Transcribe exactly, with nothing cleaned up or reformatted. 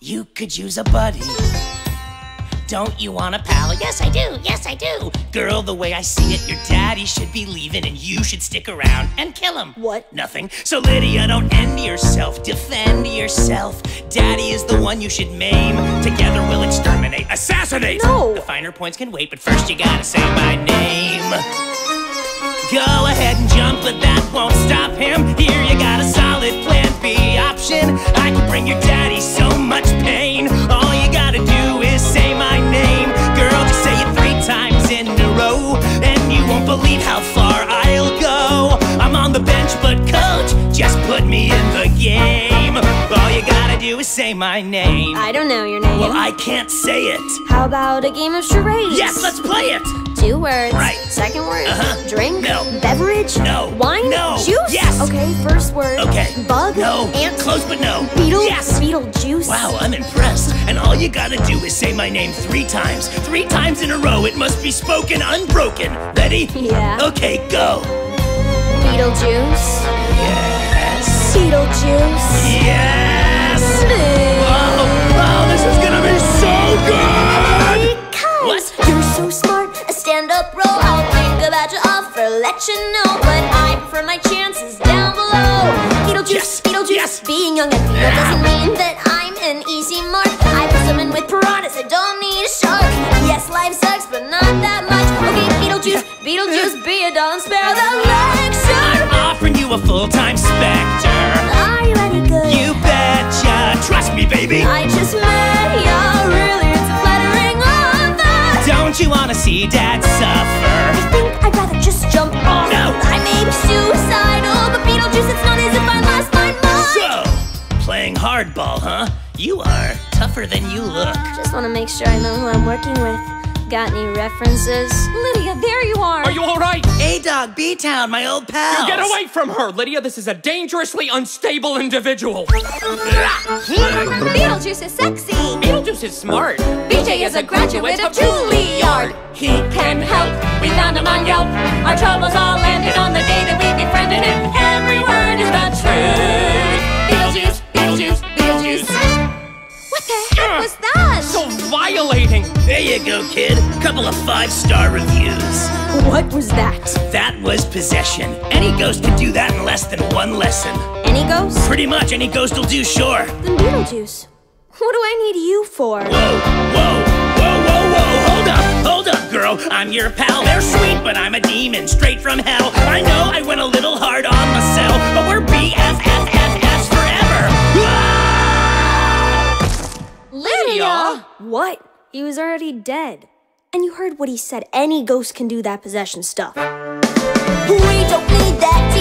You could use a buddy. Don't you want a pal? Yes, I do. Yes, I do. Girl, the way I see it, your daddy should be leaving and you should stick around and kill him. What? Nothing. So Lydia, don't end yourself. Defend yourself. Daddy is the one you should maim. Together we'll exterminate. Assassinate! No! The finer points can wait, but first you gotta say my name. Go ahead and jump, but that won't stop him. Here you got a solid plan B option. I can bring your daddy so much pain. All you gotta do is say my name. Girl, just say it three times in a row, and you won't believe how far I'll go. I'm on the bench, but coach, just put me in the game. All you gotta do is say my name. I don't know your name. Well, I can't say it. How about a game of charades? Yes, let's play it. Two words. Right. Second word. Uh-huh. Drink. No. Beverage. No. Wine. No. Juice. Yes. Okay. First word. Okay. Bug. No. Ant. Close, but no. Beetle. Yes. Beetlejuice. Wow, I'm impressed. And all you gotta do is say my name three times. Three times in a row. It must be spoken unbroken. Ready? Yeah. Okay, go. Beetlejuice. Yes. Beetlejuice. Yes. Oh, oh, this is gonna be so good. Because What? you're so smart. A stand-up role. I'll think about your offer, let you know. But I prefer my chances down below. Beetlejuice. Yes. Beetlejuice. Yes. Being young and feeble doesn't mean that I'm an easy mark. I put someone with piranhas. I don't need a shark. Yes, life sucks, but not that much. Okay, Beetlejuice. Beetlejuice. Be a darling sparrow. The lecture. I'm offering you a full-time Spectre. Are you any good? You betcha. Trust me, baby. I just met ya. Really, it's a flattering offer. Don't you wanna see Dad suffer? I think I'd rather just jump off. No. I may be suicidal, but Beetlejuice, it's not as if I lost my mind. So, playing hardball, huh? You are tougher than you look. Just want to make sure I know who I'm working with. Got any references? Lydia, there you are. Are you all right? A-Dog, B-Town, my old pal. You get away from her, Lydia. This is a dangerously unstable individual. Beetlejuice is sexy. Beetlejuice is smart. B J is a graduate of Juilliard. He can help. We found him on Yelp. Our troubles all ended on the day that we befriended him. Every word is the truth. Beetlejuice, Beetlejuice, Beetlejuice. What the heck was that? So violating. There you go, kid. Couple of five-star reviews. What was that? That was possession. Any ghost can do that in less than one lesson. Any ghost? Pretty much any ghost will do, sure. Then Beetlejuice. What do I need you for? Whoa, whoa, whoa, whoa, whoa. Hold up, hold up, girl. I'm your pal. They're sweet, but I'm a demon straight from hell. I know I went a little hard on myself, but we're B F F F Fs forever. Lydia! What? He was already dead. And you heard what he said. Any ghost can do that possession stuff. We don't need that